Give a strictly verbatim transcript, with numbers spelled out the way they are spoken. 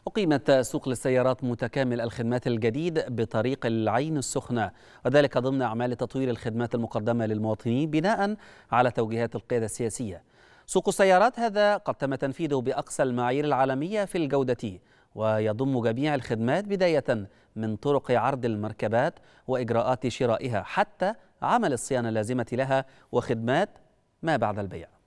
أقيمت سوق للسيارات متكامل الخدمات الجديد بطريق العين السخنة، وذلك ضمن أعمال تطوير الخدمات المقدمة للمواطنين بناء على توجيهات القيادة السياسية. سوق السيارات هذا قد تم تنفيذه بأقصى المعايير العالمية في الجودة، ويضم جميع الخدمات بداية من طرق عرض المركبات وإجراءات شرائها حتى عمل الصيانة اللازمة لها وخدمات ما بعد البيع.